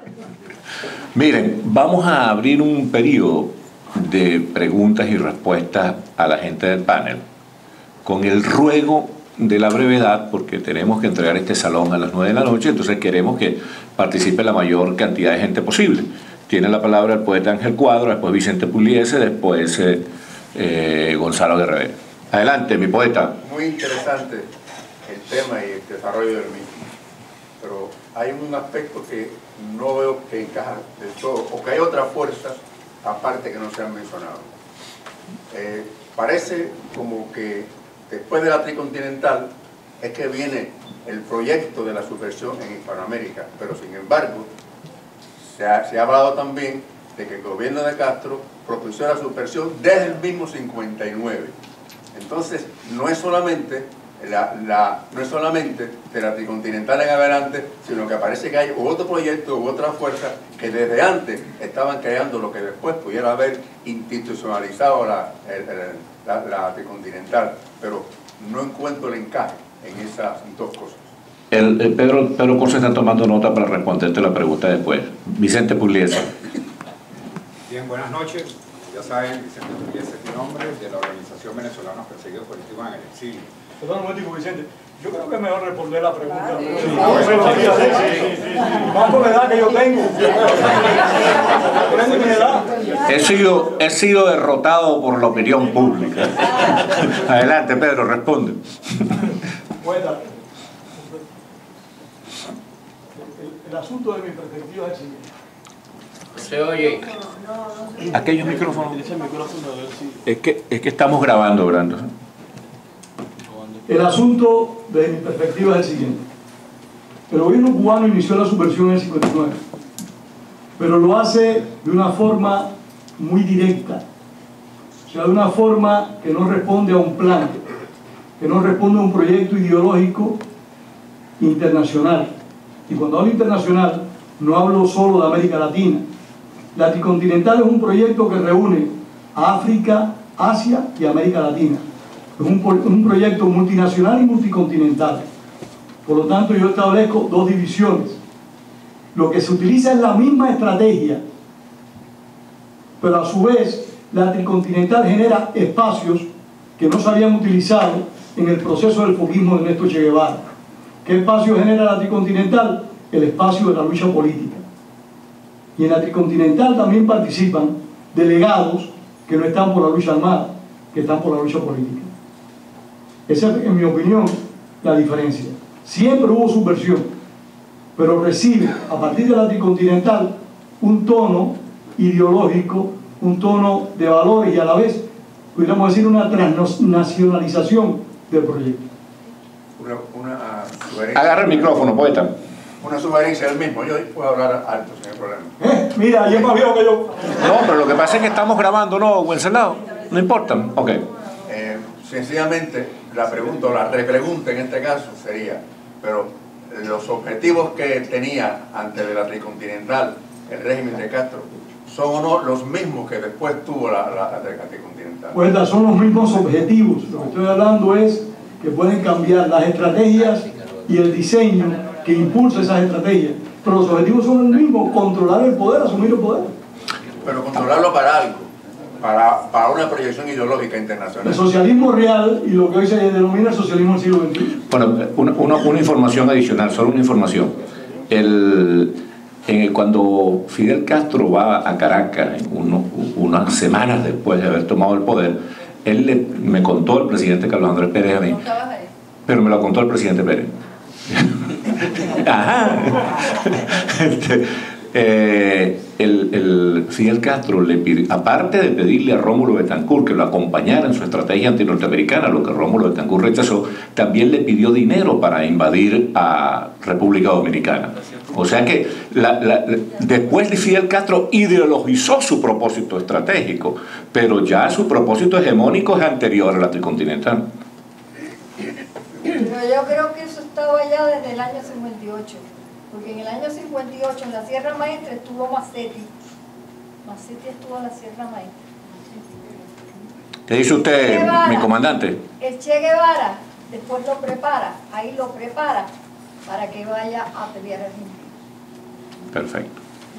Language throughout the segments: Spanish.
Miren, vamos a abrir un periodo de preguntas y respuestas a la gente del panel, con el ruego de la brevedad, porque tenemos que entregar este salón a las 9 de la noche, entonces queremos que participe la mayor cantidad de gente posible. Tiene la palabra el poeta Ángel Cuadro, después Vicente Pugliese, después Gonzalo Guerrero. Adelante, mi poeta. Muy interesante el tema y el desarrollo del mismo, pero hay un aspecto que no veo que encaja del todo, o que hay otras fuerzas aparte que no se han mencionado. Parece como que después de la tricontinental es que viene el proyecto de la subversión en Hispanoamérica, pero sin embargo se ha hablado también de que el gobierno de Castro propició la subversión desde el mismo 59. Entonces no es solamente de la tricontinental en adelante, sino que parece que hay otro proyecto u otra fuerza que desde antes estaban creando lo que después pudiera haber institucionalizado la tricontinental, pero no encuentro el encaje en esas dos cosas. Pedro Corso está tomando nota para responderte la pregunta después. Vicente Pugliese. Bien, buenas noches. Ya saben, Vicente Pugliese es mi nombre, de la Organización Venezolanos Perseguidos Políticos en el Exilio. Perdón un momento, Vicente. Yo creo que es mejor responder la pregunta. Más por la edad que yo tengo. He sido derrotado por la opinión pública. Adelante, Pedro, responde. Bueno, el asunto de mi perspectiva es el siguiente. Se oye. Aquellos micrófonos. Es que estamos grabando, Brando. El asunto de mi perspectiva es el siguiente. El gobierno cubano inició la subversión en el 59, pero lo hace de una forma muy directa, o sea, de una forma que no responde a un plan, que no responde a un proyecto ideológico internacional. Y cuando hablo internacional, no hablo solo de América Latina. La tricontinental es un proyecto que reúne a África, Asia y América Latina. Es un proyecto multinacional y multicontinental. Por lo tanto, yo establezco dos divisiones. Lo que se utiliza es la misma estrategia, pero a su vez la tricontinental genera espacios que no se habían utilizado en el proceso del foguismo de Ernesto Che Guevara. ¿Qué espacio genera la tricontinental? El espacio de la lucha política. Y en la tricontinental también participan delegados que no están por la lucha armada, que están por la lucha política. Esa es, en mi opinión, la diferencia. Siempre hubo subversión, pero recibe, a partir de la tricontinental, un tono ideológico, un tono de valores y a la vez, pudiéramos decir, una transnacionalización del proyecto. Agarra el micrófono, poeta. Una sugerencia del mismo. Yo puedo hablar alto sin el problema. Mira, yo es más viejo que yo. No, pero lo que pasa es que estamos grabando, ¿no, Wenceslao? No importa. Ok. Sencillamente, la pregunta, o la repregunta en este caso sería, pero los objetivos que tenía antes de la tricontinental el régimen de Castro, ¿son o no los mismos que después tuvo la tricontinental? Pues son los mismos objetivos. Lo que estoy hablando es que pueden cambiar las estrategias y el diseño que impulsa esas estrategias, pero los objetivos son los mismos: controlar el poder, asumir el poder. Pero controlarlo para algo, para una proyección ideológica internacional. El socialismo real y lo que hoy se denomina el socialismo del siglo XXI. Bueno, una información adicional, solo una información. Cuando Fidel Castro va a Caracas, unas semanas después de haber tomado el poder, me contó el presidente Carlos Andrés Pérez a mí, pero me lo contó el presidente Pérez. Ajá. Fidel Castro le pidió, aparte de pedirle a Rómulo Betancourt que lo acompañara en su estrategia antinorteamericana, lo que Rómulo Betancourt rechazó, también le pidió dinero para invadir a República Dominicana. O sea que después de Fidel Castro ideologizó su propósito estratégico, pero ya su propósito hegemónico es anterior a la tricontinental. Pero yo creo que eso estaba ya desde el año 58, porque en el año 58 en la Sierra Maestra estuvo Macetti. Macetti estuvo en la Sierra Maestra. ¿Qué dice usted, Guevara, mi comandante? El Che Guevara después lo prepara, ahí lo prepara para que vaya a pelear Argentina. Perfecto.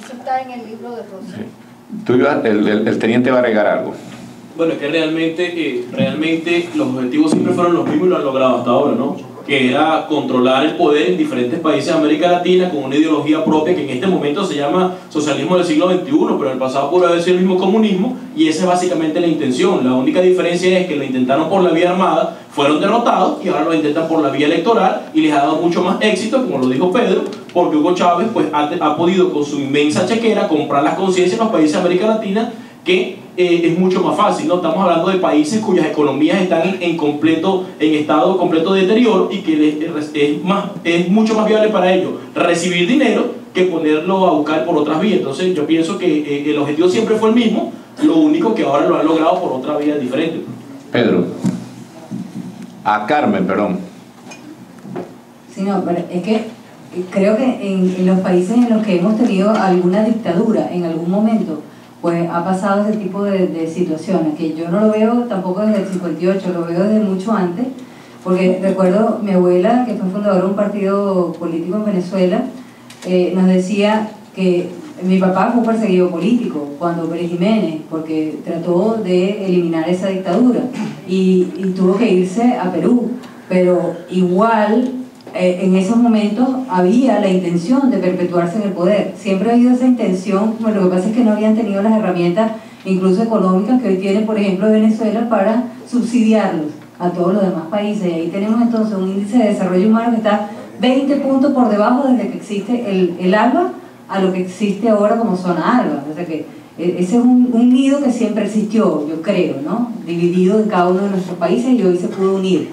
Eso está en el libro de Rosa. Sí. Tú ibas, el teniente va a agregar algo. Bueno, es que realmente los objetivos siempre fueron los mismos y lo han logrado hasta ahora, ¿no? Que era controlar el poder en diferentes países de América Latina con una ideología propia que en este momento se llama socialismo del siglo XXI, pero en el pasado pudo haber sido el mismo comunismo, y esa es básicamente la intención. La única diferencia es que lo intentaron por la vía armada, fueron derrotados, y ahora lo intentan por la vía electoral, y les ha dado mucho más éxito, como lo dijo Pedro, porque Hugo Chávez pues, ha podido con su inmensa chequera comprar las conciencias en los países de América Latina, que es mucho más fácil, ¿no? Estamos hablando de países cuyas economías están en estado completo de deterioro, y que es mucho más viable para ellos recibir dinero que ponerlo a buscar por otras vías. Entonces yo pienso que el objetivo siempre fue el mismo, lo único que ahora lo han logrado por otra vía diferente. Pedro. A Carmen, perdón. Sí, no, pero es que creo que en los países en los que hemos tenido alguna dictadura en algún momento, pues ha pasado ese tipo de situaciones, que yo no lo veo tampoco desde el 58, lo veo desde mucho antes, porque recuerdo mi abuela, que fue fundadora de un partido político en Venezuela, nos decía que mi papá fue un perseguido político cuando Pérez Jiménez, porque trató de eliminar esa dictadura y tuvo que irse a Perú, pero igual en esos momentos había la intención de perpetuarse en el poder. Siempre ha habido esa intención, bueno, lo que pasa es que no habían tenido las herramientas, incluso económicas, que hoy tiene, por ejemplo, Venezuela para subsidiarlos a todos los demás países. Y ahí tenemos entonces un índice de desarrollo humano que está 20 puntos por debajo desde que existe el ALBA a lo que existe ahora como zona ALBA. O sea que ese es un nido que siempre existió, yo creo, ¿no? Dividido en cada uno de nuestros países, y hoy se pudo unir.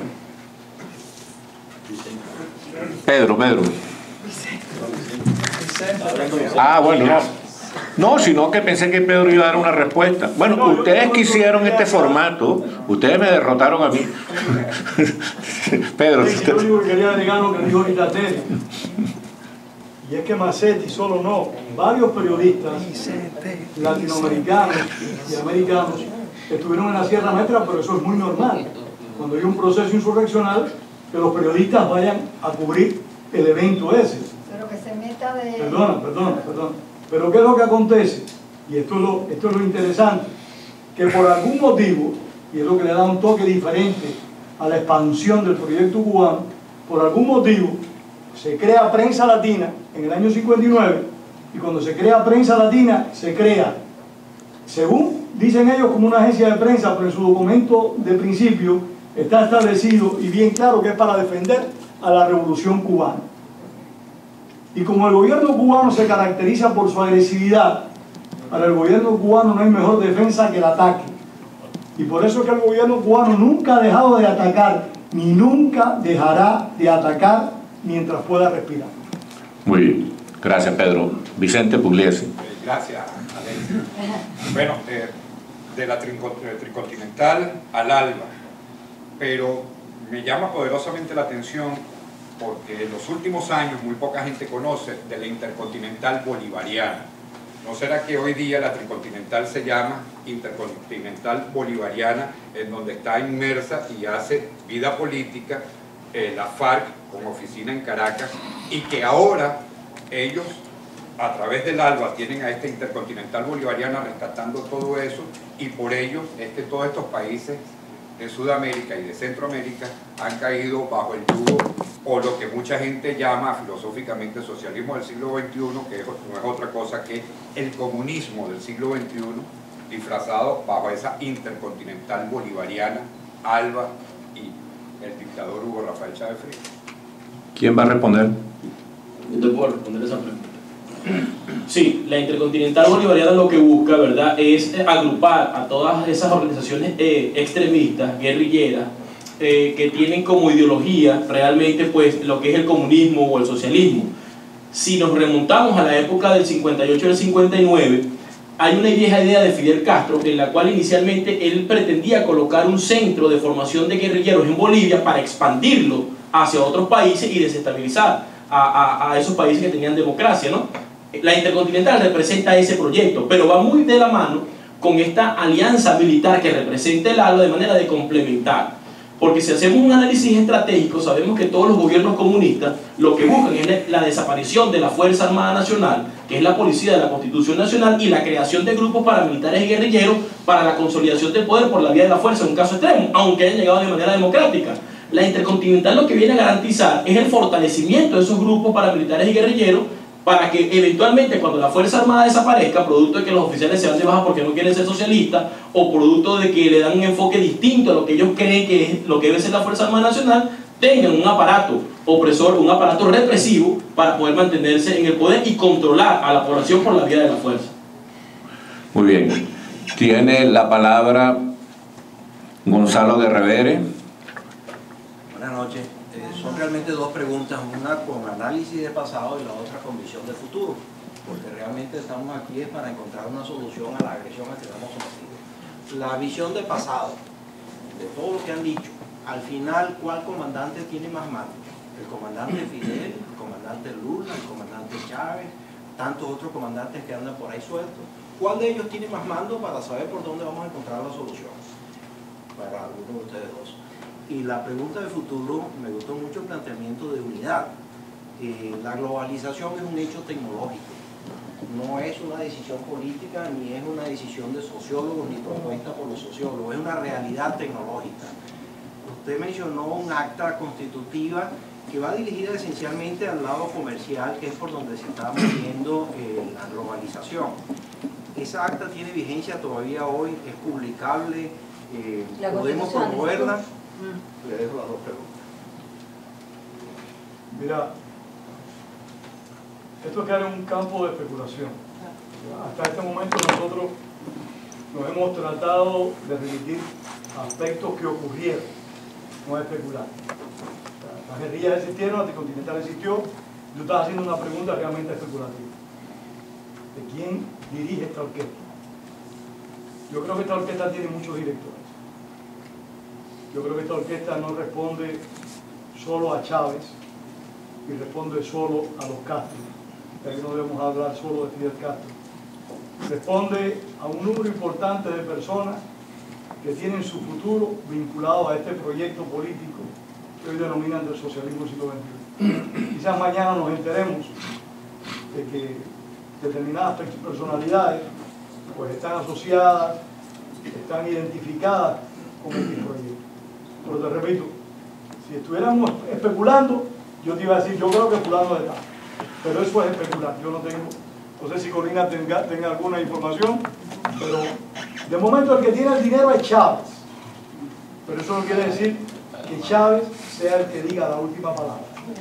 Pedro. Ah, bueno, no. No, sino que pensé que Pedro iba a dar una respuesta. Bueno, no, ustedes quisieron este formato, ustedes me derrotaron a mí. Pedro. Sí, yo único que quería agregar lo que dijo ahorita Tere. Y es que Massetti solo no, varios periodistas latinoamericanos y americanos estuvieron en la Sierra Maestra, pero eso es muy normal. Cuando hay un proceso insurreccional, que los periodistas vayan a cubrir el evento ese. Pero que se meta de... Perdona. Pero ¿qué es lo que acontece? Y esto es lo interesante, que por algún motivo, y es lo que le da un toque diferente a la expansión del proyecto cubano, por algún motivo se crea Prensa Latina en el año 59, y cuando se crea Prensa Latina, se crea, según dicen ellos, como una agencia de prensa, pero en su documento de principio está establecido y bien claro que es para defender a la revolución cubana. Y como el gobierno cubano se caracteriza por su agresividad, para el gobierno cubano no hay mejor defensa que el ataque. Y por eso es que el gobierno cubano nunca ha dejado de atacar, ni nunca dejará de atacar mientras pueda respirar. Muy bien, gracias Pedro. Vicente Pugliese. Gracias, Alex. Bueno, de la Tricontinental al ALBA, pero me llama poderosamente la atención porque en los últimos años muy poca gente conoce de la Intercontinental Bolivariana. ¿No será que hoy día la Tricontinental se llama Intercontinental Bolivariana, en donde está inmersa y hace vida política la FARC con oficina en Caracas, y que ahora ellos a través del ALBA tienen a esta Intercontinental Bolivariana rescatando todo eso, y por ello es que todos estos países de Sudamérica y de Centroamérica han caído bajo el yugo, o lo que mucha gente llama filosóficamente socialismo del siglo XXI, que no es otra cosa que el comunismo del siglo XXI, disfrazado bajo esa Intercontinental Bolivariana, ALBA y el dictador Hugo Rafael Chávez Frías. ¿Quién va a responder? Yo te puedo responder esa pregunta. Sí, la Intercontinental Bolivariana lo que busca, ¿verdad?, es agrupar a todas esas organizaciones extremistas, guerrilleras, que tienen como ideología realmente pues lo que es el comunismo o el socialismo. Si nos remontamos a la época del 58 y el 59, hay una vieja idea de Fidel Castro en la cual inicialmente él pretendía colocar un centro de formación de guerrilleros en Bolivia para expandirlo hacia otros países y desestabilizar a esos países que tenían democracia, ¿no? La Intercontinental representa ese proyecto, pero va muy de la mano con esta alianza militar que representa el ALBA de manera de complementar. Porque si hacemos un análisis estratégico, sabemos que todos los gobiernos comunistas lo que buscan es la desaparición de la Fuerza Armada Nacional, que es la policía de la Constitución Nacional, y la creación de grupos paramilitares y guerrilleros para la consolidación del poder por la vía de la fuerza, en un caso extremo, aunque hayan llegado de manera democrática. La Intercontinental lo que viene a garantizar es el fortalecimiento de esos grupos paramilitares y guerrilleros para que eventualmente cuando la Fuerza Armada desaparezca, producto de que los oficiales se van de baja porque no quieren ser socialistas, o producto de que le dan un enfoque distinto a lo que ellos creen que es lo que debe ser la Fuerza Armada Nacional, tengan un aparato opresor, un aparato represivo para poder mantenerse en el poder y controlar a la población por la vía de la fuerza. Muy bien. Tiene la palabra Gonzalo de Revere. Buenas noches. Son realmente dos preguntas, una con análisis de pasado y la otra con visión de futuro, porque realmente estamos aquí es para encontrar una solución a la agresión a que estamos sometidos. La visión de pasado, de todo lo que han dicho, al final, ¿cuál comandante tiene más mando? ¿El comandante Fidel, el comandante Lula, el comandante Chávez, tantos otros comandantes que andan por ahí sueltos? ¿Cuál de ellos tiene más mando para saber por dónde vamos a encontrar la solución? Para alguno de ustedes dos. Y la pregunta de futuro, me gustó mucho el planteamiento de unidad. La globalización es un hecho tecnológico, no es una decisión política, ni es una decisión de sociólogos, ni propuesta por los sociólogos, es una realidad tecnológica. Usted mencionó un acta constitutiva que va dirigida esencialmente al lado comercial, que es por donde se está moviendo la globalización. Esa acta tiene vigencia todavía hoy, es publicable, podemos promoverla. Le dejo las dos preguntas. Mira, esto queda en un campo de especulación. Hasta este momento nosotros nos hemos tratado de remitir aspectos que ocurrieron, no especular. Las guerrillas existieron, la Tricontinental existió, yo estaba haciendo una pregunta realmente especulativa. ¿De quién dirige esta orquesta? Yo creo que esta orquesta tiene muchos directores. Yo creo que esta orquesta no responde solo a Chávez y responde solo a los Castro. Aquí no debemos hablar solo de Fidel Castro. Responde a un número importante de personas que tienen su futuro vinculado a este proyecto político que hoy denominan del socialismo siglo XXI. Quizás mañana nos enteremos de que determinadas personalidades pues están asociadas, están identificadas con este proyecto. Pero te repito, si estuviéramos especulando, yo te iba a decir, yo creo que fulano de tal. Pero eso es especular, yo no tengo, no sé si Corina tenga alguna información, pero de momento el que tiene el dinero es Chávez. Pero eso no quiere decir que Chávez sea el que diga la última palabra.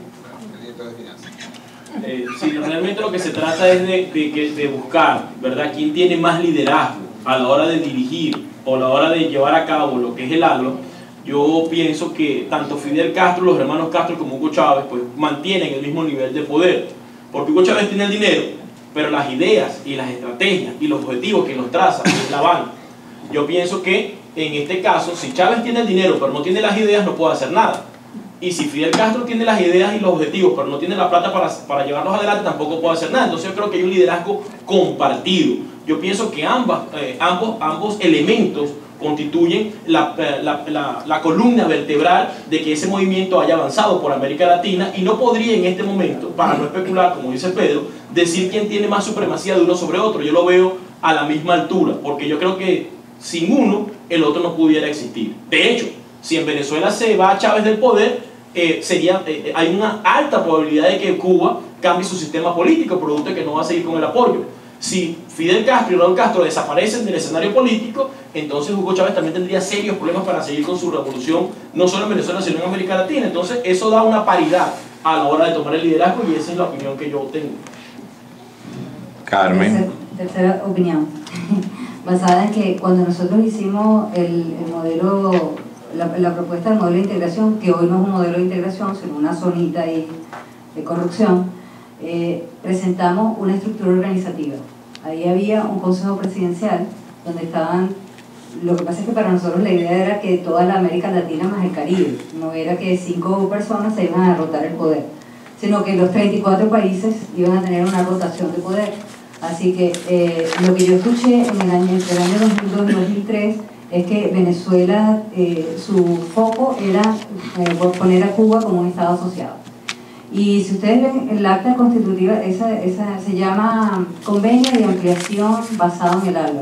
Sí, realmente lo que se trata es de buscar, ¿verdad?, quién tiene más liderazgo a la hora de dirigir o a la hora de llevar a cabo lo que es el ALBA. Yo pienso que tanto Fidel Castro, los hermanos Castro como Hugo Chávez pues mantienen el mismo nivel de poder, porque Hugo Chávez tiene el dinero, pero las ideas y las estrategias y los objetivos que los traza es la banda. Yo pienso que en este caso, si Chávez tiene el dinero pero no tiene las ideas, no puede hacer nada. Y si Fidel Castro tiene las ideas y los objetivos pero no tiene la plata para llevarlos adelante, tampoco puede hacer nada. Entonces yo creo que hay un liderazgo compartido. Yo pienso que ambos elementos constituyen la columna vertebral de que ese movimiento haya avanzado por América Latina, y no podría en este momento, para no especular, como dice Pedro, decir quién tiene más supremacía de uno sobre otro. Yo lo veo a la misma altura, porque yo creo que sin uno, el otro no pudiera existir. De hecho, si en Venezuela se va Chávez del poder, hay una alta probabilidad de que Cuba cambie su sistema político, producto de que no va a seguir con el apoyo. Si Fidel Castro y Raúl Castro desaparecen del escenario político, entonces Hugo Chávez también tendría serios problemas para seguir con su revolución, no solo en Venezuela, sino en América Latina. Entonces eso da una paridad a la hora de tomar el liderazgo, y esa es la opinión que yo tengo. Carmen. Tercera opinión, basada en que cuando nosotros hicimos el modelo, la propuesta del modelo de integración, que hoy no es un modelo de integración, sino una zonita ahí de corrupción, presentamos una estructura organizativa. Ahí había un consejo presidencial donde estaban, lo que pasa es que para nosotros la idea era que toda la América Latina más el Caribe, no era que 5 personas se iban a rotar el poder, sino que los 34 países iban a tener una rotación de poder. Así que lo que yo escuché entre el año 2002 y 2003 es que Venezuela, su foco era poner a Cuba como un Estado asociado. Y si ustedes ven el acta constitutiva, esa se llama Convenio de Ampliación basado en el ALBA,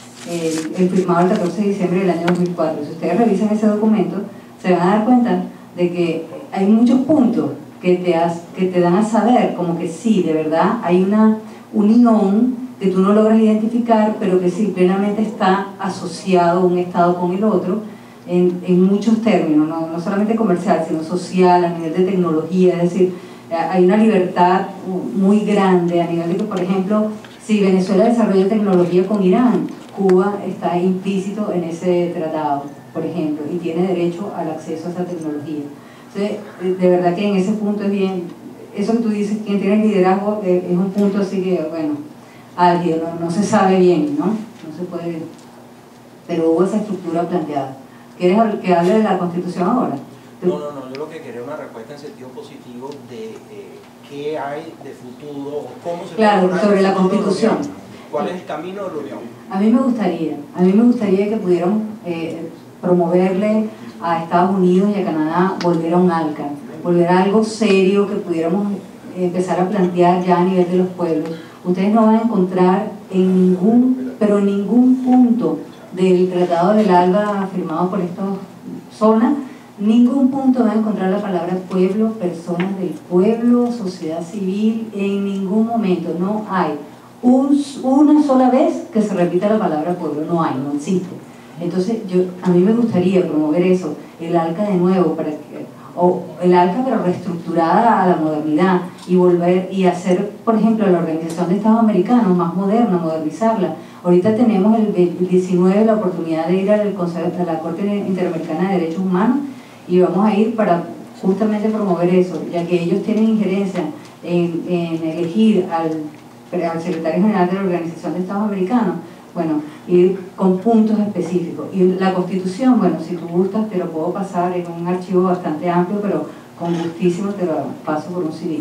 el firmado el 14 de diciembre del año 2004. Si ustedes revisan ese documento, se van a dar cuenta de que hay muchos puntos que te dan a saber como que sí, de verdad, hay una unión que tú no logras identificar, pero que sí plenamente está asociado un Estado con el otro, en muchos términos, no solamente comercial, sino social, a nivel de tecnología. Es decir, hay una libertad muy grande a nivel de que, por ejemplo, si Venezuela desarrolla tecnología con Irán, Cuba está implícito en ese tratado, por ejemplo, y tiene derecho al acceso a esa tecnología. Entonces, de verdad que en ese punto es bien, eso que tú dices, quien tiene el liderazgo, es un punto así que, bueno, álgido, no se sabe bien, no se puede, pero hubo esa estructura planteada. ¿Quieres que hable de la Constitución ahora? No, yo lo que quería es una respuesta en sentido positivo de qué hay de futuro, o cómo se claro, puede sobre la Constitución. ¿Cuál es el camino de la Unión? A mí me gustaría que pudiéramos promoverle a Estados Unidos y a Canadá volver a un ALCA, volver a algo serio que pudiéramos empezar a plantear ya a nivel de los pueblos. Ustedes no van a encontrar en ningún punto del Tratado del ALBA firmado por esta zona, ningún punto van a encontrar la palabra pueblo, personas del pueblo, sociedad civil, en ningún momento. No hay una sola vez que se repita la palabra pueblo, no existe. Entonces a mí me gustaría promover eso, el ALCA de nuevo, o el ALCA pero reestructurada a la modernidad, y volver y hacer, por ejemplo, la Organización de Estados Americanos más moderna, modernizarla. Ahorita tenemos el 19 la oportunidad de ir a la Corte Interamericana de Derechos Humanos, y vamos a ir para justamente promover eso, ya que ellos tienen injerencia en elegir al secretario general de la Organización de Estados Americanos. Bueno, ir con puntos específicos. Y la Constitución, bueno, si tú gustas te lo puedo pasar, en un archivo bastante amplio, pero con gustísimo te lo paso por un CD.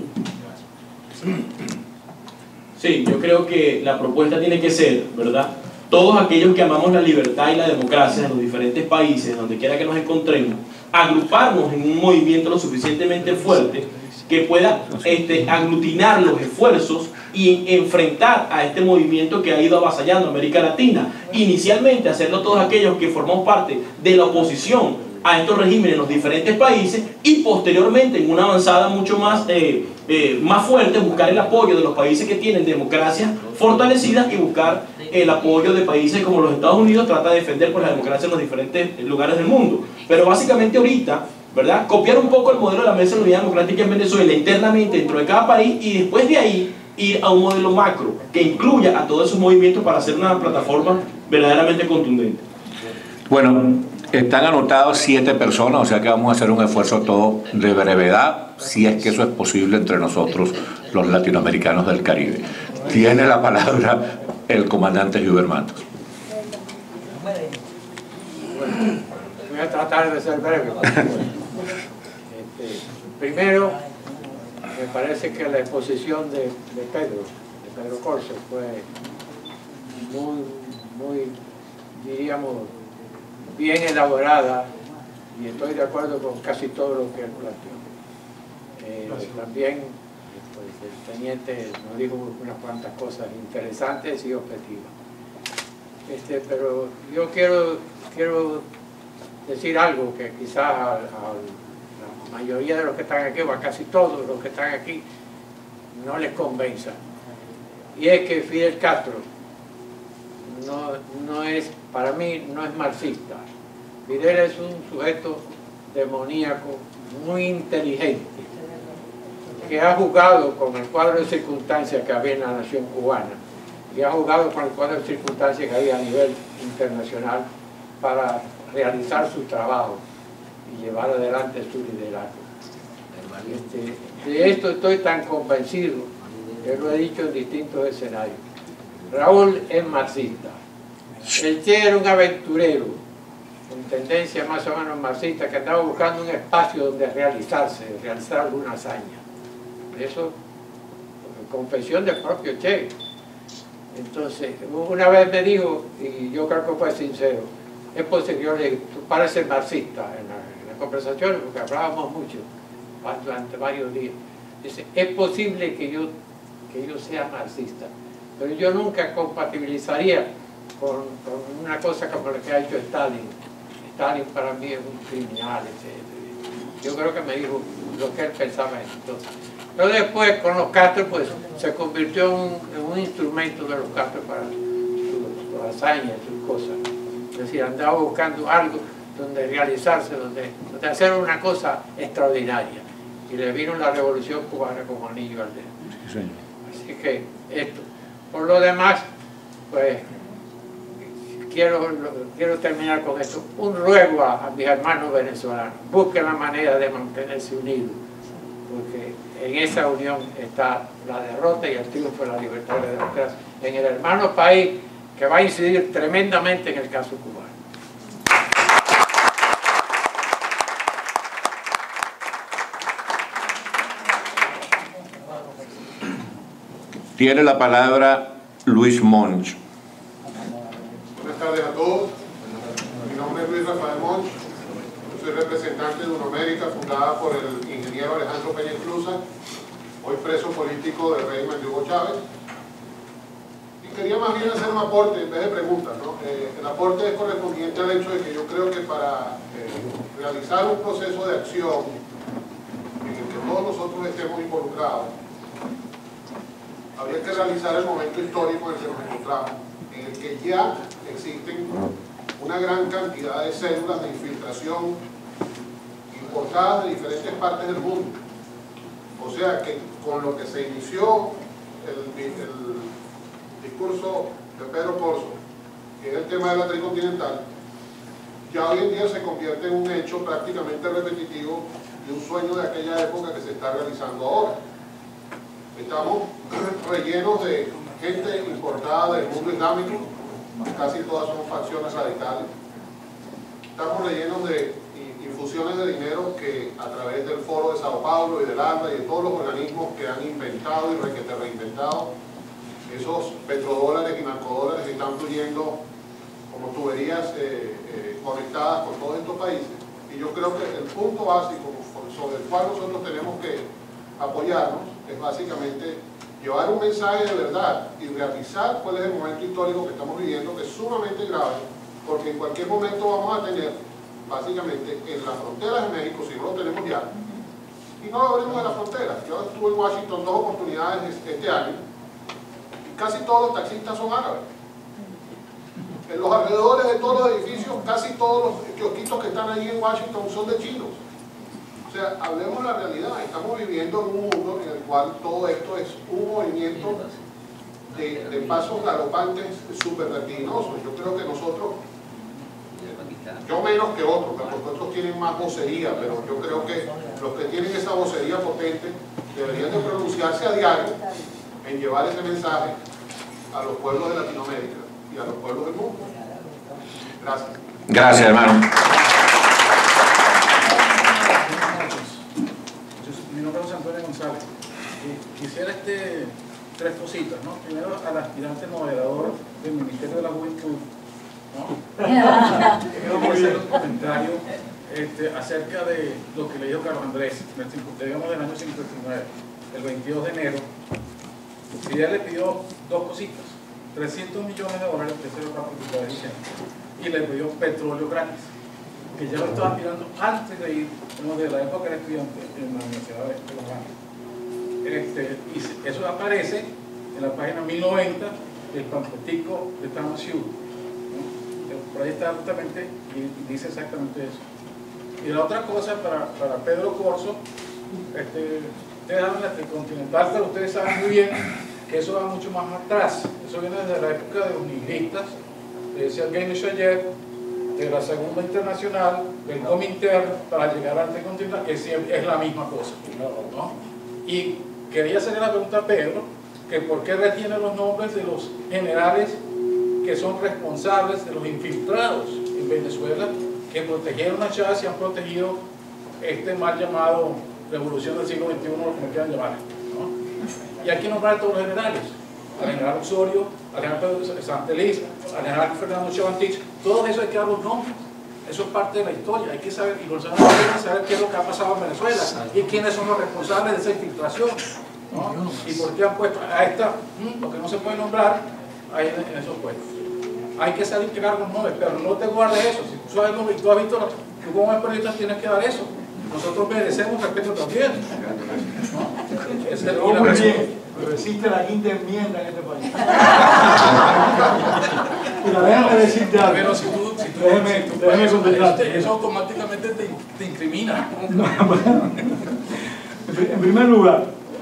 Sí, yo creo que la propuesta tiene que ser, ¿verdad? Todos aquellos que amamos la libertad y la democracia en los diferentes países, donde quiera que nos encontremos, agruparnos en un movimiento lo suficientemente fuerte que pueda aglutinar los esfuerzos y enfrentar a este movimiento que ha ido avasallando a América Latina. Inicialmente hacerlo todos aquellos que formamos parte de la oposición a estos regímenes en los diferentes países, y posteriormente en una avanzada mucho más fuerte buscar el apoyo de los países que tienen democracias fortalecidas, y buscar el apoyo de países como los Estados Unidos, trata de defender por la democracia en los diferentes lugares del mundo. Pero básicamente ahorita, ¿verdad?, copiar un poco el modelo de la Mesa de la Unidad Democrática en Venezuela internamente dentro de cada país, y después de ahí ir a un modelo macro que incluya a todos esos movimientos para hacer una plataforma verdaderamente contundente. Bueno, están anotados 7 personas, o sea que vamos a hacer un esfuerzo todo de brevedad, si es que eso es posible entre nosotros, los latinoamericanos del Caribe. Tiene la palabra el comandante Hubert Matos. Bueno, voy a tratar de ser breve. Primero, me parece que la exposición de Pedro Corso fue muy, diríamos, bien elaborada, y estoy de acuerdo con casi todo lo que él planteó. También pues, el teniente nos dijo unas cuantas cosas interesantes y objetivas. Pero yo quiero decir algo que quizás a la mayoría de los que están aquí, o a casi todos los que están aquí, no les convenza. Y es que Fidel Castro no es, para mí, no es marxista. Fidel es un sujeto demoníaco, muy inteligente, que ha jugado con el cuadro de circunstancias que había en la nación cubana, y ha jugado con el cuadro de circunstancias que había a nivel internacional para realizar su trabajo y llevar adelante su liderazgo. De esto estoy tan convencido que lo he dicho en distintos escenarios. Raúl es marxista. El Che era un aventurero con tendencia más o menos marxista, que andaba buscando un espacio donde realizar alguna hazaña. Eso, confesión del propio Che. Entonces, una vez me dijo, y yo creo que fue sincero, es posible, yo le tú pareces marxista en la conversación, porque hablábamos mucho durante varios días. Dice, es posible que yo sea marxista, pero yo nunca compatibilizaría con una cosa como la que ha hecho Stalin. Stalin para mí es un criminal, etc. Yo creo que me dijo lo que él pensaba entonces. Pero después con los Castro pues se convirtió en un instrumento de los Castro para sus hazañas, sus cosas. Es decir, andaba buscando algo donde realizarse, donde hacer una cosa extraordinaria. Y le vino la revolución cubana como anillo al dedo. Sí, señor. Así que esto. Por lo demás, pues quiero terminar con esto. Un ruego a mis hermanos venezolanos. Busquen la manera de mantenerse unidos, porque en esa unión está la derrota y el triunfo de la libertad y la democracia en el hermano país, que va a incidir tremendamente en el caso cubano. Tiene la palabra Luis Monch. Buenas tardes a todos. Mi nombre es Luis Rafael Monch. Yo soy representante de UNOamérica, fundada por el ingeniero Alejandro Peña Inclusa, hoy preso político del régimen de Hugo Chávez. Y quería más bien hacer un aporte en vez de preguntas, ¿no? El aporte es correspondiente al hecho de que yo creo que para realizar un proceso de acción en el que todos nosotros estemos involucrados, habría que realizar el momento histórico en el que nos encontramos, en el que ya existen una gran cantidad de células de infiltración importadas de diferentes partes del mundo. O sea que con lo que se inició el discurso de Pedro Corso, que es el tema de la tricontinental, ya hoy en día se convierte en un hecho prácticamente repetitivo de un sueño de aquella época que se está realizando ahora. Estamos rellenos de gente importada del mundo islámico, casi todas son facciones radicales. Estamos rellenos de infusiones de dinero que a través del Foro de Sao Paulo y del ANDA y de todos los organismos que han inventado y reinventado esos petrodólares y narcodólares que están fluyendo como tuberías conectadas con todos estos países. Y yo creo que el punto básico sobre el cual nosotros tenemos que apoyarnos es básicamente llevar un mensaje de verdad y realizar cuál es el momento histórico que estamos viviendo, que es sumamente grave, porque en cualquier momento vamos a tener básicamente en las fronteras de México, si no lo tenemos ya, y no lo abrimos de las fronteras. Yo estuve en Washington 2 oportunidades este año y casi todos los taxistas son árabes. En los alrededores de todos los edificios, casi todos los kiosquitos que están allí en Washington son de chinos. O sea, hablemos la realidad. Estamos viviendo en un mundo en el cual todo esto es un movimiento de pasos galopantes súper vertiginosos. Yo creo que nosotros, yo menos que otros, porque otros tienen más vocería, pero yo creo que los que tienen esa vocería potente deberían de pronunciarse a diario en llevar ese mensaje a los pueblos de Latinoamérica y a los pueblos del mundo. Gracias. Gracias, hermano. Mi nombre es Antonio González. Quisiera tres cositas, ¿no? Primero, al aspirante moderador del Ministerio de la Juventud, ¿no? Quiero hacer un comentario acerca de lo que le dijo Carlos Andrés, digamos del año 59, el 22 de enero. Y ella le pidió dos cositas: $300 millones, que es lo que está diciendo, y le pidió petróleo gratis, que ya lo estaba aspirando antes de ir, de la época que era estudiante en la Universidad de Los Ángeles. Y eso aparece en la página 1090 del panfletico de Thomas Hughes, ¿no? Por ahí está justamente y dice exactamente eso. Y la otra cosa para Pedro Corso, ustedes hablan de Tricontinental, pero ustedes saben muy bien que eso va mucho más atrás. Eso viene desde la época de los nihilistas, decía Gaines Chayet, de la Segunda Internacional, del Comintern, para llegar al Tricontinental, que siempre es la misma cosa, ¿no? Y quería hacerle la pregunta a Pedro, que por qué retiene los nombres de los generales que son responsables de los infiltrados en Venezuela, que protegieron a Chávez y han protegido este mal llamado revolución del siglo XXI, como quieran llamar, ¿no? Y aquí nombrar a todos los generales. al general Osorio, al general Pedro Santeliz, al general Fernando Chevantich, todos esos hay que dar los nombres. Eso es parte de la historia, hay que saber, y Gonzalo tiene que saber qué es lo que ha pasado en Venezuela y quiénes son los responsables de esa infiltración, ¿no? Y por qué han puesto a esta, lo que no se puede nombrar, ahí en esos puestos. Hay que saber llegar los nombres, pero no te guardes eso. Si tú sabes nombre y tú has visto, tú como periodista tienes que dar eso. Nosotros merecemos respeto también, ¿no? Es el Muy bien. Pero existe la quinta enmienda en este país. Mira, déjame decirte algo. Pero si tú déjame contestarte. Eso automáticamente te incrimina. No, bueno. En primer lugar,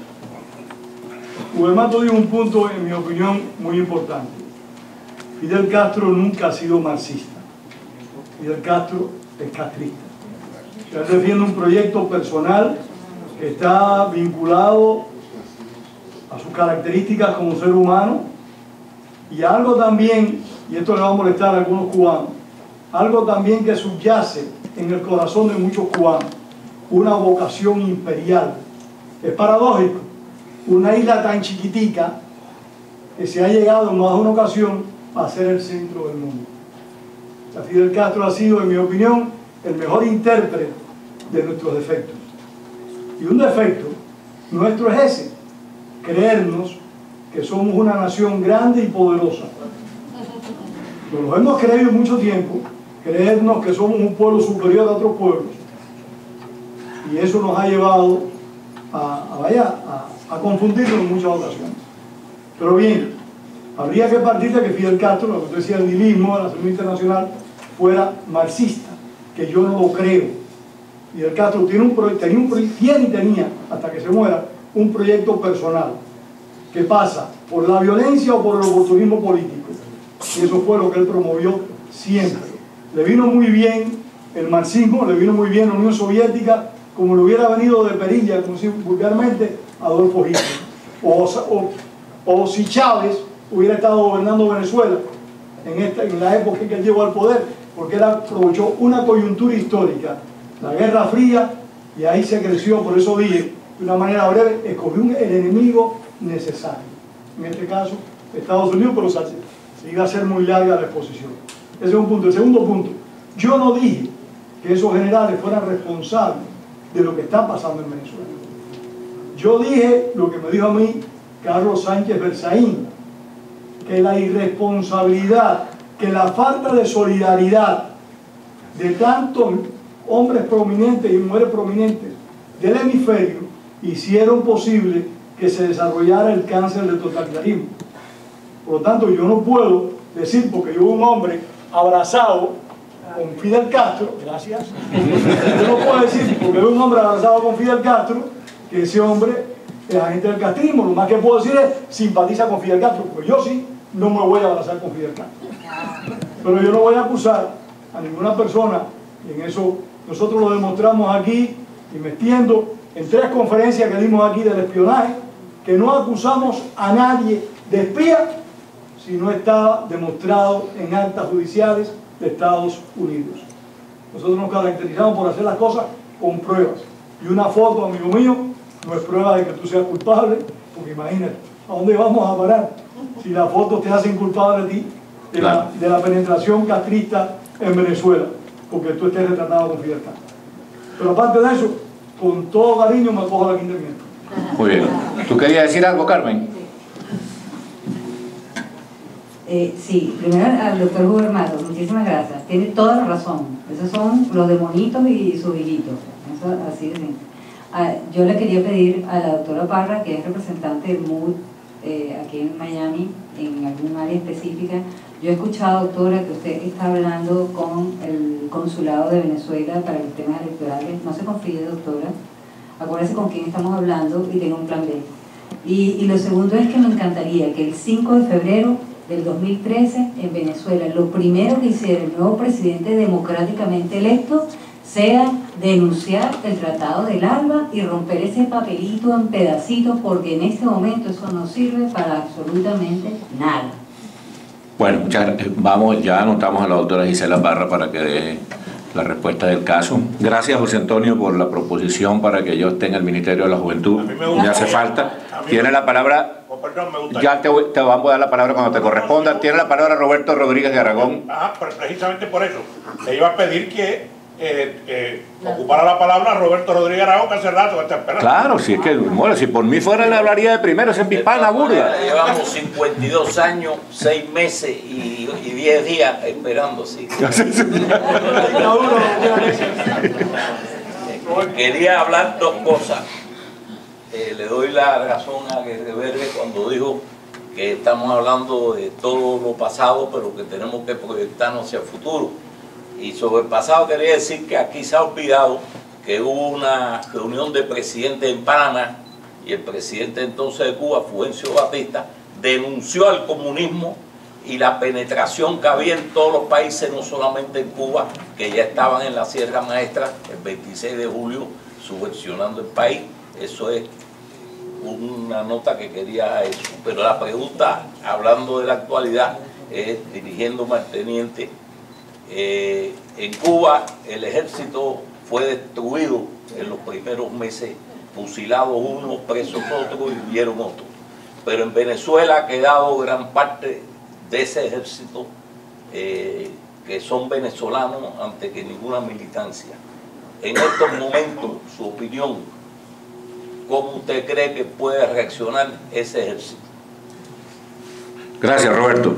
Mato dijo un punto, en mi opinión, muy importante. Fidel Castro nunca ha sido marxista. Fidel Castro es castrista. O sea, él defiende un proyecto personal que está vinculado a sus características como ser humano y algo también, y esto le va a molestar a algunos cubanos, algo también que subyace en el corazón de muchos cubanos, una vocación imperial. Es paradójico, una isla tan chiquitica que se ha llegado en más de una ocasión a ser el centro del mundo. O sea, Fidel Castro ha sido, en mi opinión, el mejor intérprete de nuestros defectos. Y un defecto nuestro es ese: creernos que somos una nación grande y poderosa. Nos lo hemos creído mucho tiempo, creernos que somos un pueblo superior a otros pueblos. Y eso nos ha llevado a confundirnos en muchas ocasiones. Pero bien, habría que partir de que Fidel Castro, lo que usted decía, el nihilismo de la Segunda Internacional, fuera marxista, que yo no lo creo. Fidel Castro tenía, hasta que se muera, un proyecto personal que pasa por la violencia o por el oportunismo político, y eso fue lo que él promovió siempre. Le vino muy bien el marxismo, le vino muy bien la Unión Soviética, como le hubiera venido de perilla, como si vulgarmente, a Adolfo Hitler, o si Chávez hubiera estado gobernando Venezuela en la época en que él llegó al poder, porque él aprovechó una coyuntura histórica, la Guerra Fría, y ahí se creció. Por eso dije, de una manera breve, escogió el enemigo necesario, en este caso Estados Unidos, pero se iba a ser muy larga la exposición. Ese es un punto. El segundo punto, yo no dije que esos generales fueran responsables de lo que está pasando en Venezuela. Yo dije lo que me dijo a mí Carlos Sánchez Berzaín, que la irresponsabilidad, que la falta de solidaridad de tantos hombres prominentes y mujeres prominentes del hemisferio hicieron posible que se desarrollara el cáncer del totalitarismo. Por lo tanto, yo no puedo decir, porque yo un hombre abrazado con Fidel Castro, gracias, yo no puedo decir, porque yo un hombre abrazado con Fidel Castro, que ese hombre es agente del castrismo. Lo más que puedo decir es simpatiza con Fidel Castro, porque yo sí no me voy a abrazar con Fidel Castro. Pero yo no voy a acusar a ninguna persona, y en eso nosotros lo demostramos aquí, y me extiendo en 3 conferencias que dimos aquí del espionaje, que no acusamos a nadie de espía si no está demostrado en actas judiciales de Estados Unidos. Nosotros nos caracterizamos por hacer las cosas con pruebas, y una foto, amigo mío, no es prueba de que tú seas culpable, porque imagínate, ¿a dónde vamos a parar si las fotos te hacen culpable de ti de la penetración castrista en Venezuela, porque tú estés retratado con Fidel Castro? Pero aparte de eso, con todo cariño me acojo a la quinta enmienda. Muy bien. ¿Tú querías decir algo, Carmen? Sí, primero al doctor Gubermato, muchísimas gracias. Tiene toda la razón. Esos son los demonitos y sus hijitos. Eso así de simple. Yo le quería pedir a la doctora Parra, que es representante de MUD aquí en Miami, en algún área específica. Yo he escuchado, doctora, que usted está hablando con el consulado de Venezuela para los temas electorales. No se confíe, doctora. Acuérdese con quién estamos hablando y tenga un plan B. Y lo segundo es que me encantaría que el 5 de febrero del 2013 en Venezuela, lo primero que hiciera el nuevo presidente democráticamente electo sea denunciar el Tratado del ALBA y romper ese papelito en pedacitos, porque en este momento eso no sirve para absolutamente nada. Bueno, vamos, ya anotamos a la doctora Gisela Parra para que dé la respuesta del caso. Gracias, José Antonio, por la proposición para que yo esté en el Ministerio de la Juventud. Me hace falta. Tiene la palabra perdón, me gustaría... Ya te vamos a dar la palabra cuando te corresponda. Tiene la palabra Roberto Rodríguez de Aragón. Pero precisamente por eso. Le iba a pedir que ocupara la palabra Roberto Rodríguez Aragón, que hace rato está esperando. Claro, si es que, bueno, si por mí fuera le hablaría de primero, ese es mi pana burda. Llevamos 52 años, 6 meses y 10 días esperando, sí. Quería hablar dos cosas. Le doy la razón a Guerre Verde cuando dijo que estamos hablando de todo lo pasado, pero que tenemos que proyectarnos hacia el futuro. Y sobre el pasado quería decir que aquí se ha olvidado que hubo una reunión de presidentes en Panamá y el presidente entonces de Cuba, Fulgencio Batista, denunció al comunismo y la penetración que había en todos los países, no solamente en Cuba, que ya estaban en la Sierra Maestra el 26 de julio subvencionando el país. Eso es una nota que quería eso. Pero la pregunta, hablando de la actualidad, es dirigiéndome al teniente. En Cuba el ejército fue destruido en los primeros meses, fusilados unos, presos otros y huyeron otros. Pero en Venezuela ha quedado gran parte de ese ejército que son venezolanos antes que ninguna militancia. En estos momentos, su opinión, ¿cómo usted cree que puede reaccionar ese ejército? Gracias, Roberto.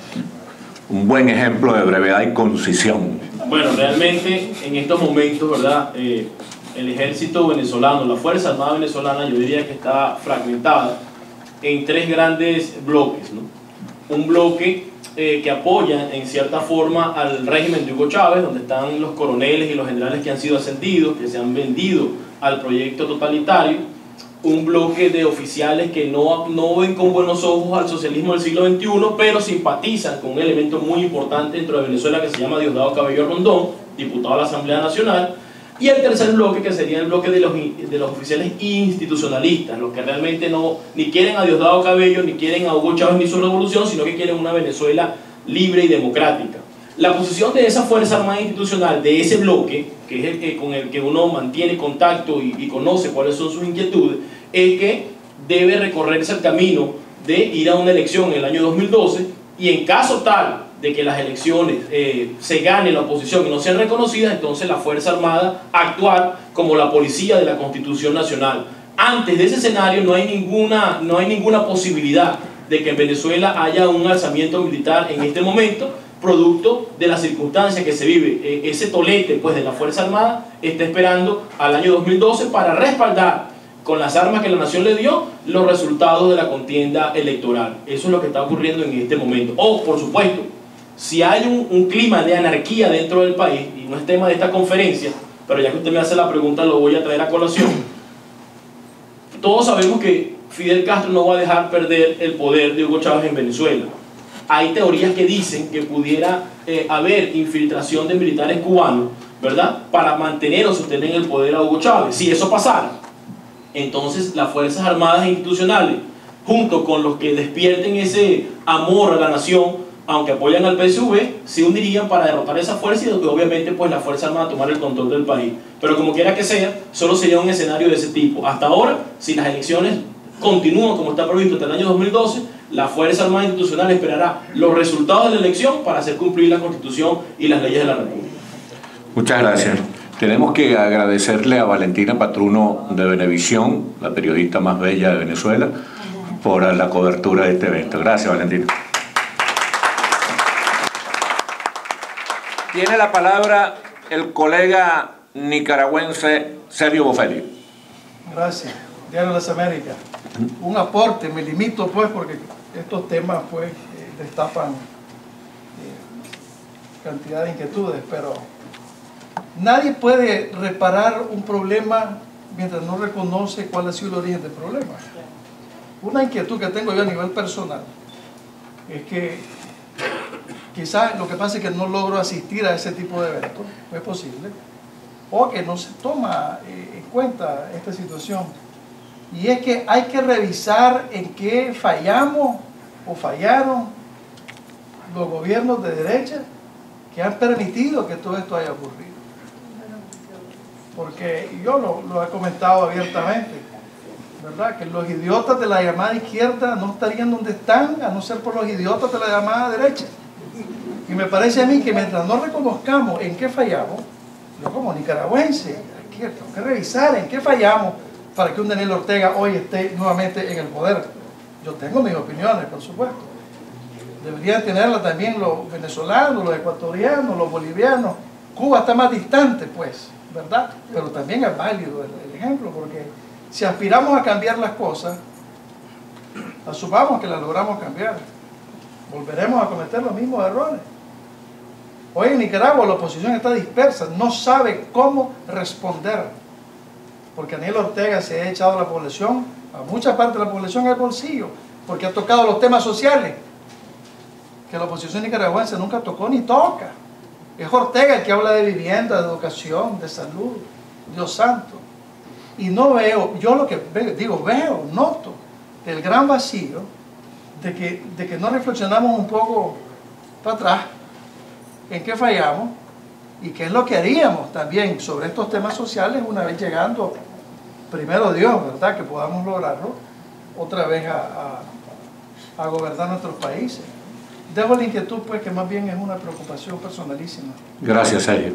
Un buen ejemplo de brevedad y concisión. Bueno, realmente en estos momentos, ¿verdad? El ejército venezolano, la Fuerza Armada venezolana, yo diría que está fragmentada en 3 grandes bloques, ¿no? Un bloque que apoya en cierta forma al régimen de Hugo Chávez, donde están los coroneles y los generales que han sido ascendidos, que se han vendido al proyecto totalitario. Un bloque de oficiales que no ven con buenos ojos al socialismo del siglo XXI, pero simpatizan con un elemento muy importante dentro de Venezuela que se llama Diosdado Cabello Rondón, diputado de la Asamblea Nacional. Y el tercer bloque, que sería el bloque de los oficiales institucionalistas, los que realmente ni quieren a Diosdado Cabello, ni quieren a Hugo Chávez ni su revolución, sino que quieren una Venezuela libre y democrática. La posición de esa Fuerza Armada Institucional, de ese bloque, que es el que, con el que uno mantiene contacto y conoce cuáles son sus inquietudes, es que debe recorrerse el camino de ir a una elección en el año 2012 y en caso tal de que las elecciones se gane la oposición y no sean reconocidas, entonces la Fuerza Armada actuar como la policía de la Constitución Nacional. Antes de ese escenario no hay ninguna posibilidad de que en Venezuela haya un alzamiento militar en este momento, producto de las circunstancias que se vive. Ese tolete pues, de la Fuerza Armada está esperando al año 2012 para respaldar con las armas que la nación le dio los resultados de la contienda electoral. Eso es lo que está ocurriendo en este momento. Por supuesto, si hay un clima de anarquía dentro del país, y no es tema de esta conferencia, pero ya que usted me hace la pregunta lo voy a traer a colación. Todos sabemos que Fidel Castro no va a dejar perder el poder de Hugo Chávez en Venezuela. Hay teorías que dicen que pudiera haber infiltración de militares cubanos, ¿verdad?, para mantener o sostener el poder a Hugo Chávez. Si eso pasara, entonces las Fuerzas Armadas institucionales, junto con los que despierten ese amor a la nación, aunque apoyan al PSV, se unirían para derrotar esa fuerza y obviamente pues la Fuerza Armada tomar el control del país. Pero como quiera que sea, solo sería un escenario de ese tipo. Hasta ahora, si las elecciones continúan como está previsto hasta el año 2012, la Fuerza Armada Institucional esperará los resultados de la elección para hacer cumplir la Constitución y las leyes de la República. Muchas gracias. Tenemos que agradecerle a Valentina Patruno de Venevisión, la periodista más bella de Venezuela, por la cobertura de este evento. Gracias, Valentina. Tiene la palabra el colega nicaragüense Sergio Bofelli. Gracias. Diario de las Américas. Un aporte, me limito pues porque estos temas pues destapan cantidad de inquietudes, pero nadie puede reparar un problema mientras no reconoce cuál ha sido el origen del problema. Una inquietud que tengo yo a nivel personal es que quizás lo que pasa es que no logro asistir a ese tipo de eventos, es posible, o que no se toma en cuenta esta situación. Y es que hay que revisar en qué fallamos o fallaron los gobiernos de derecha que han permitido que todo esto haya ocurrido. Porque yo lo he comentado abiertamente, ¿verdad? Que los idiotas de la llamada izquierda no estarían donde están a no ser por los idiotas de la llamada derecha. Y me parece a mí que mientras no reconozcamos en qué fallamos, yo como nicaragüense, tengo que revisar en qué fallamos para que un Daniel Ortega hoy esté nuevamente en el poder. Yo tengo mis opiniones, por supuesto. Deberían tenerla también los venezolanos, los ecuatorianos, los bolivianos. Cuba está más distante, pues, ¿verdad? Pero también es válido el ejemplo, porque si aspiramos a cambiar las cosas, asumamos que las logramos cambiar. Volveremos a cometer los mismos errores. Hoy en Nicaragua la oposición está dispersa, no sabe cómo responder, porque Daniel Ortega se ha echado a la población, a mucha parte de la población al bolsillo, porque ha tocado los temas sociales que la oposición nicaragüense nunca tocó ni toca. Es Ortega el que habla de vivienda, de educación, de salud, Dios santo. Y no veo, yo lo que veo, noto el gran vacío de que no reflexionamos un poco para atrás en qué fallamos y qué es lo que haríamos también sobre estos temas sociales una vez llegando, primero Dios, ¿verdad? Que podamos lograrlo otra vez a gobernar nuestros países. Dejo la inquietud, pues, que más bien es una preocupación personalísima. Gracias, Sergio.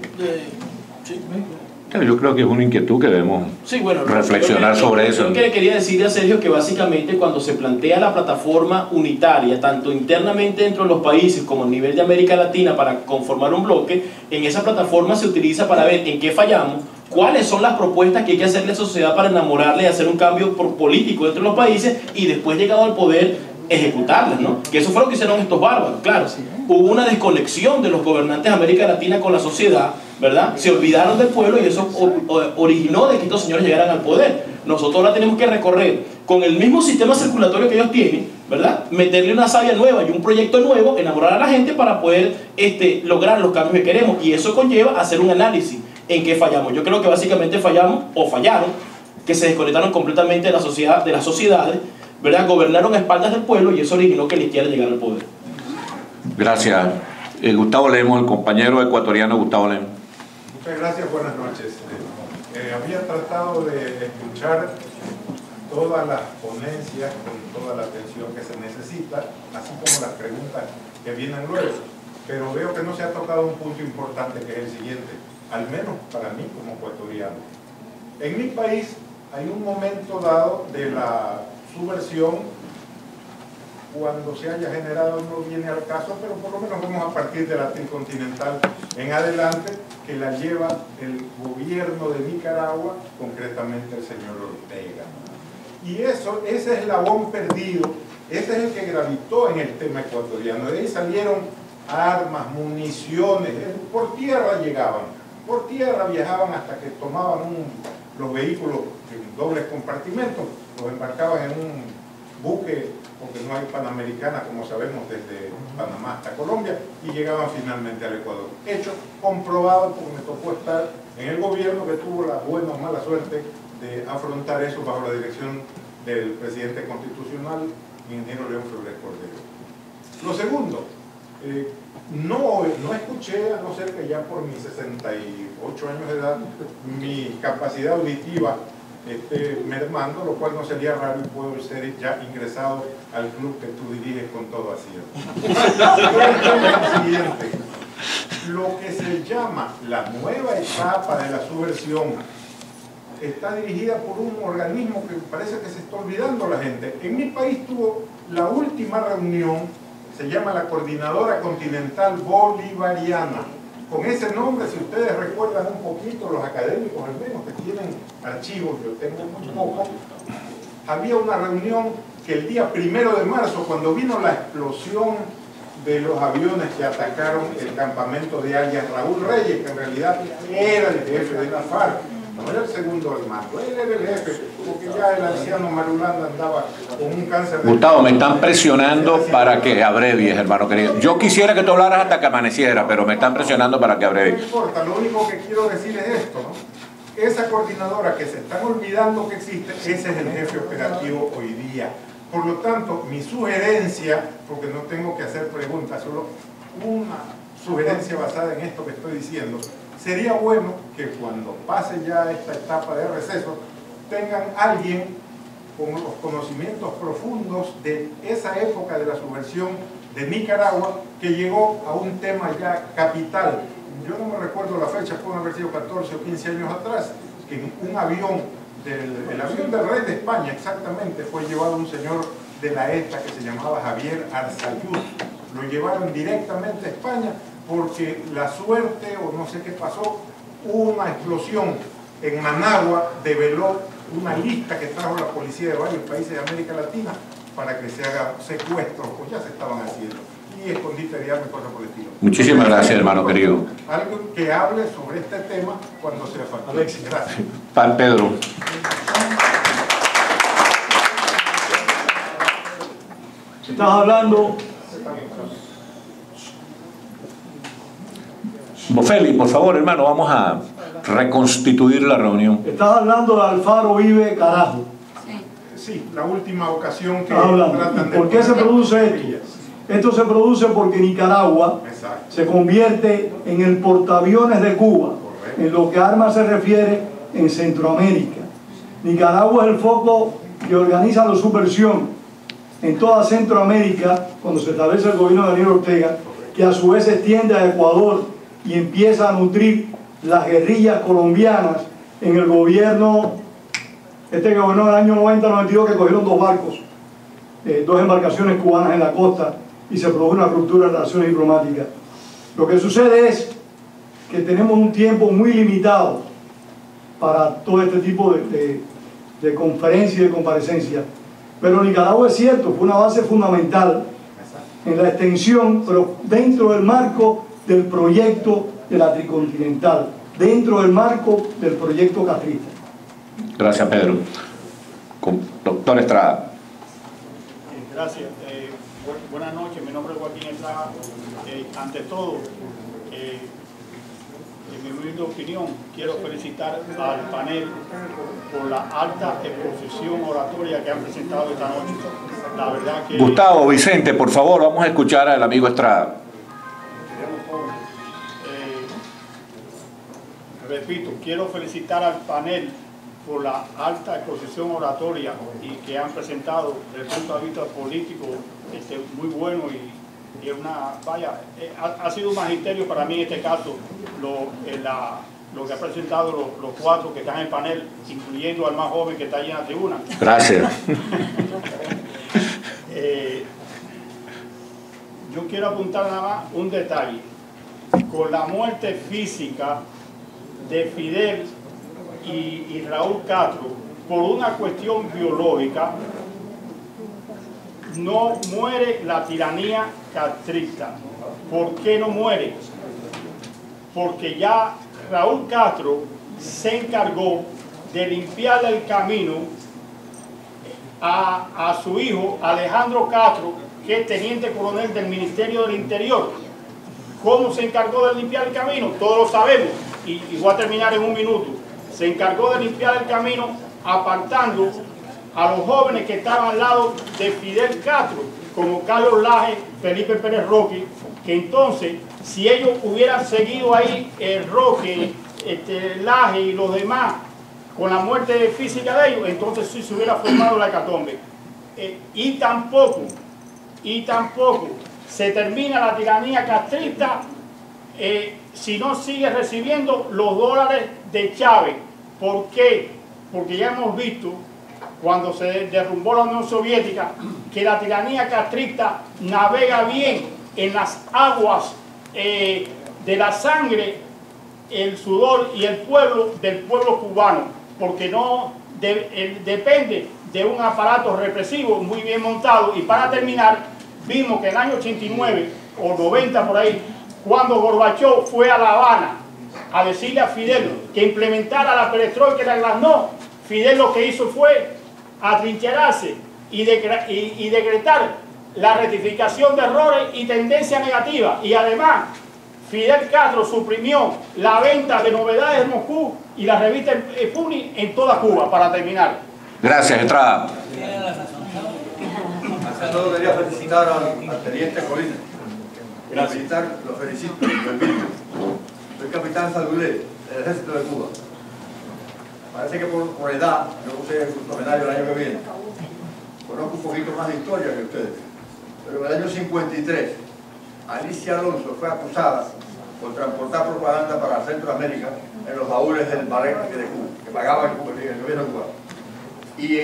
Yo creo que es una inquietud que debemos reflexionar sobre eso. Yo quería decirle a Sergio que básicamente cuando se plantea la plataforma unitaria, tanto internamente dentro de los países como a nivel de América Latina para conformar un bloque, en esa plataforma se utiliza para ver en qué fallamos, cuáles son las propuestas que hay que hacerle a la sociedad para enamorarle y hacer un cambio político dentro de los países y después llegado al poder ejecutarlas, ¿no? Que eso fue lo que hicieron estos bárbaros, claro. Hubo una desconexión de los gobernantes de América Latina con la sociedad, ¿verdad? Se olvidaron del pueblo y eso originó de que estos señores llegaran al poder. Nosotros ahora tenemos que recorrer con el mismo sistema circulatorio que ellos tienen, ¿verdad? Meterle una savia nueva y un proyecto nuevo, enamorar a la gente para poder lograr los cambios que queremos, y eso conlleva hacer un análisis en qué fallamos. Yo creo que básicamente fallamos o fallaron, que se desconectaron completamente de la sociedad, de las sociedades, ¿verdad? Gobernaron a espaldas del pueblo y eso originó que la izquierda llegara al poder. Gracias. Gustavo Lemos, el compañero ecuatoriano Gustavo Lemos. Muchas gracias, buenas noches. Había tratado de escuchar todas las ponencias con toda la atención que se necesita, así como las preguntas que vienen luego, pero veo que no se ha tocado un punto importante, que es el siguiente, al menos para mí como ecuatoriano. En mi país hay un momento dado de la subversión, cuando se haya generado no viene al caso, pero por lo menos vamos a partir de la tricontinental en adelante, que la lleva el gobierno de Nicaragua, concretamente el señor Ortega. Y ese eslabón perdido, ese es el que gravitó en el tema ecuatoriano. De ahí salieron armas, municiones, por tierra llegaban, por tierra viajaban hasta que tomaban los vehículos en dobles compartimentos, los embarcaban en un buque, porque no hay Panamericana, como sabemos, desde Panamá hasta Colombia, y llegaban finalmente al Ecuador. Hecho comprobado, porque me tocó estar en el gobierno que tuvo la buena o mala suerte de afrontar eso bajo la dirección del presidente constitucional, ingeniero León Flores Cordero. Lo segundo, no escuché, a no ser que ya por mis 68 años de edad, mi capacidad auditiva mermando, lo cual no sería raro y puedo ser ya ingresado al club que tú diriges con todo acierto. Lo que se llama la nueva etapa de la subversión está dirigida por un organismo que parece que se está olvidando la gente. En mi país tuvo la última reunión, se llama la Coordinadora Continental Bolivariana. Con ese nombre, si ustedes recuerdan un poquito, los académicos al menos que tienen archivos, yo tengo muy poco, había una reunión que el día 1 de marzo, cuando vino la explosión de los aviones que atacaron el campamento de alias Raúl Reyes, que en realidad era el jefe de la FARC, no era el segundo al mando, él era el jefe, porque ya el anciano Marulanda andaba con un cáncer de... Gustavo, me están presionando para que abrevies, hermano querido. Yo quisiera que tú hablaras hasta que amaneciera, pero me están presionando para que abrevies. No importa, lo único que quiero decir es esto, ¿no? Esa coordinadora que se están olvidando que existe, ese es el jefe operativo hoy día. Por lo tanto, mi sugerencia, porque no tengo que hacer preguntas, solo una sugerencia basada en esto que estoy diciendo, sería bueno que cuando pase ya esta etapa de receso, tengan alguien con los conocimientos profundos de esa época de la subversión de Nicaragua, que llegó a un tema ya capital. Yo no me recuerdo la fecha, puede haber sido 14 o 15 años atrás, que en un avión, el avión del rey de España exactamente, fue llevado un señor de la ETA que se llamaba Javier Arzayuz. Lo llevaron directamente a España porque la suerte, o no sé qué pasó, hubo una explosión en Managua, develó una lista que trajo la policía de varios países de América Latina para que se haga secuestros, pues ya se estaban haciendo, y escondite de armas y cosas por el estilo. Muchísimas gracias, hermano querido. Algo que hable sobre este tema cuando sea factible. Alexis, gracias. Pan Pedro. Estás hablando... Bofeli, por favor, hermano, vamos a reconstituir la reunión. Estás hablando de Alfaro Ibe Carajo. Sí, la última ocasión que tratan de... ¿Por qué se produce esto? Esto se produce porque Nicaragua se convierte en el portaaviones de Cuba, en lo que a armas se refiere en Centroamérica. Nicaragua es el foco que organiza la subversión en toda Centroamérica cuando se establece el gobierno de Daniel Ortega, que a su vez se extiende a Ecuador y empieza a nutrir las guerrillas colombianas en el gobierno, que gobernó en el año 90-92, que cogieron dos barcos, dos embarcaciones cubanas en la costa, y se produjo una ruptura de relaciones diplomáticas. Lo que sucede es que tenemos un tiempo muy limitado para todo este tipo de conferencias y de comparecencias. Pero Nicaragua, es cierto, fue una base fundamental en la extensión, pero dentro del marco del proyecto de la Tricontinental, dentro del marco del proyecto castrista. Gracias, Pedro. Doctor Estrada. Gracias. Buenas noches, mi nombre es Joaquín Estrada. Ante todo, en mi humilde opinión, quiero felicitar al panel por la alta exposición oratoria que han presentado esta noche. La verdad que... Gustavo, Vicente, por favor, vamos a escuchar al amigo Estrada. Repito, quiero felicitar al panel por la alta exposición oratoria y que han presentado desde el punto de vista político muy bueno y una, vaya, ha sido un magisterio para mí en este caso lo que ha presentado los cuatro que están en el panel, incluyendo al más joven que está allí en la tribuna. Gracias. Yo quiero apuntar nada más un detalle. Con la muerte física de Fidel y Raúl Castro, por una cuestión biológica, no muere la tiranía castrista. ¿Por qué no muere? Porque ya Raúl Castro se encargó de limpiarle el camino a su hijo Alejandro Castro, que es teniente coronel del Ministerio del Interior. ¿Cómo se encargó de limpiar el camino? Todos lo sabemos, y voy a terminar en un minuto. Se encargó de limpiar el camino apartando a los jóvenes que estaban al lado de Fidel Castro, como Carlos Laje, Felipe Pérez Roque, que entonces, si ellos hubieran seguido ahí, Roque, Laje y los demás, con la muerte física de ellos, entonces sí se hubiera formado la hecatombe. Y tampoco se termina la tiranía castrista si no sigue recibiendo los dólares de Chávez. ¿Por qué? Porque ya hemos visto, cuando se derrumbó la Unión Soviética, que la tiranía castrista navega bien en las aguas de la sangre, el sudor y el pueblo del pueblo cubano, porque no depende de un aparato represivo muy bien montado. Y para terminar, vimos que en el año 89 o 90 por ahí, cuando Gorbachov fue a La Habana a decirle a Fidel que implementara la perestroika y la glasnost, Fidel lo que hizo fue atrincherarse y decretar la rectificación de errores y tendencia negativa. Y además, Fidel Castro suprimió la venta de novedades de Moscú y la revista Puni en toda Cuba, para terminar. Gracias, Estrada. Ante todo quería felicitar al teniente Colina. Lo felicito, lo invito. Soy capitán Salgulé, del Ejército de Cuba. Parece que por edad, yo puse el funcionario el año que viene. conozco un poquito más de historia que ustedes, pero en el año 53, Alicia Alonso fue acusada por transportar propaganda para Centroamérica en los baúles del Barret de Cuba, que pagaba el gobierno cubano. Y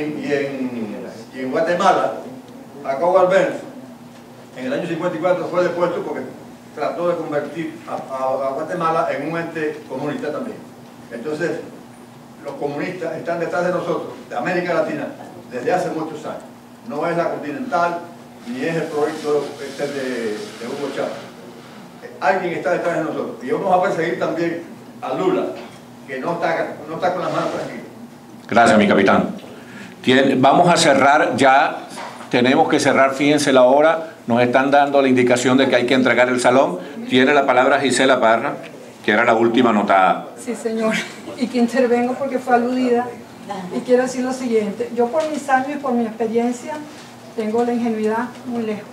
en Guatemala, Jacobo Albert, en el año 54 fue depuesto porque trató de convertir a Guatemala en un ente comunista también. Entonces, los comunistas están detrás de nosotros, de América Latina, desde hace muchos años. No es la Continental, ni es el proyecto de Hugo Chávez. Alguien está detrás de nosotros. Y vamos a perseguir también a Lula, que no está con las manos tranquilas. Gracias, mi capitán. Vamos a cerrar ya. Tenemos que cerrar, fíjense la hora. Nos están dando la indicación de que hay que entregar el salón. Tiene la palabra Gisela Parra, que era la última anotada. Sí, señor. Y que intervengo porque fue aludida. Y quiero decir lo siguiente. Yo por mis años y por mi experiencia tengo la ingenuidad muy lejos.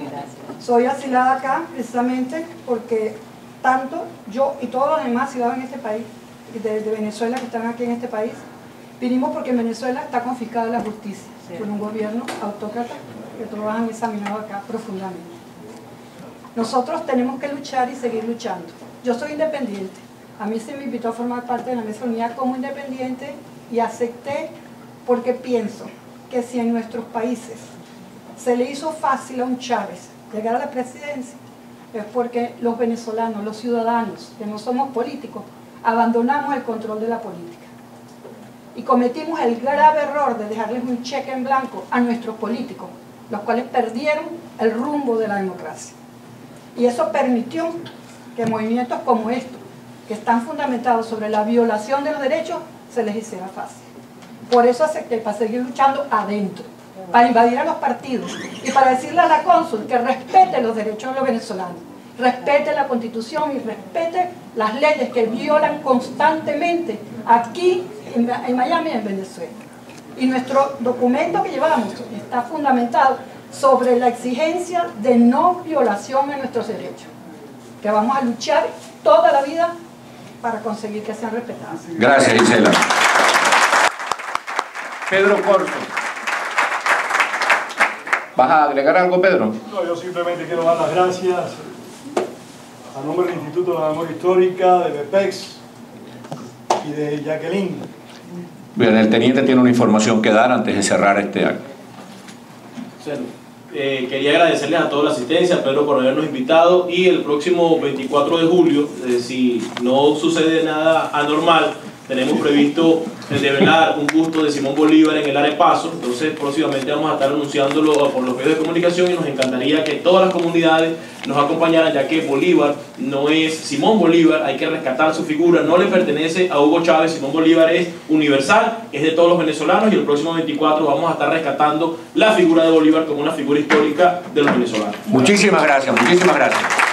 Soy asilada acá precisamente porque tanto yo y todos los demás ciudadanos en este país, de Venezuela que están aquí en este país, vinimos porque en Venezuela está confiscada la justicia por un gobierno autócrata que todos han examinado acá profundamente. Nosotros tenemos que luchar y seguir luchando. Yo soy independiente. A mí se me invitó a formar parte de la mesa de unidad como independiente y acepté porque pienso que si en nuestros países se le hizo fácil a un Chávez llegar a la presidencia, es porque los venezolanos, los ciudadanos, que no somos políticos, abandonamos el control de la política. Y cometimos el grave error de dejarles un cheque en blanco a nuestros políticos, los cuales perdieron el rumbo de la democracia. Y eso permitió que movimientos como estos, que están fundamentados sobre la violación de los derechos, se les hiciera fácil. Por eso acepté, para seguir luchando adentro, para invadir a los partidos y para decirle a la cónsul que respete los derechos de los venezolanos, respete la Constitución y respete las leyes que violan constantemente aquí en Miami y en Venezuela. Y nuestro documento que llevamos está fundamentado sobre la exigencia de no violación de nuestros derechos, que vamos a luchar toda la vida para conseguir que sean respetados. Gracias, Gisela. Pedro Corso. ¿Vas a agregar algo, Pedro? No, yo simplemente quiero dar las gracias a nombre del Instituto de la Memoria Histórica, de BEPEX y de Jacqueline. Bien, el teniente tiene una información que dar antes de cerrar este acto. Quería agradecerles a toda la asistencia, Pedro, por habernos invitado, y el próximo 24 de julio, si no sucede nada anormal, tenemos previsto develar un busto de Simón Bolívar en el Arepaso. Entonces próximamente vamos a estar anunciándolo por los medios de comunicación y nos encantaría que todas las comunidades nos acompañaran, ya que Bolívar no es Simón Bolívar, hay que rescatar su figura, no le pertenece a Hugo Chávez. Simón Bolívar es universal, es de todos los venezolanos, y el próximo 24 vamos a estar rescatando la figura de Bolívar como una figura histórica de los venezolanos. Muchísimas gracias, muchísimas gracias.